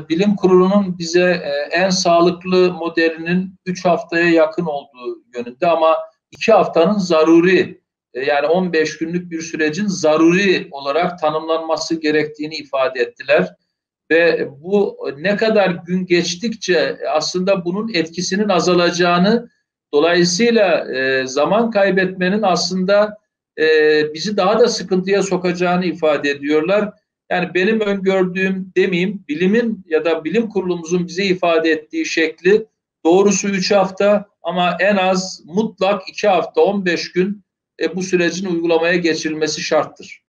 Bilim Kurulu'nun bize en sağlıklı modelinin 3 haftaya yakın olduğu yönünde ama 2 haftanın zaruri, yani 15 günlük bir sürecin zaruri olarak tanımlanması gerektiğini ifade ettiler. Ve bu ne kadar gün geçtikçe aslında bunun etkisinin azalacağını, dolayısıyla zaman kaybetmenin aslında bizi daha da sıkıntıya sokacağını ifade ediyorlar. Yani benim öngördüğüm demeyeyim, bilimin ya da bilim kurulumuzun bize ifade ettiği şekli doğrusu 3 hafta ama en az mutlak 2 hafta 15 gün bu sürecin uygulamaya geçirilmesi şarttır.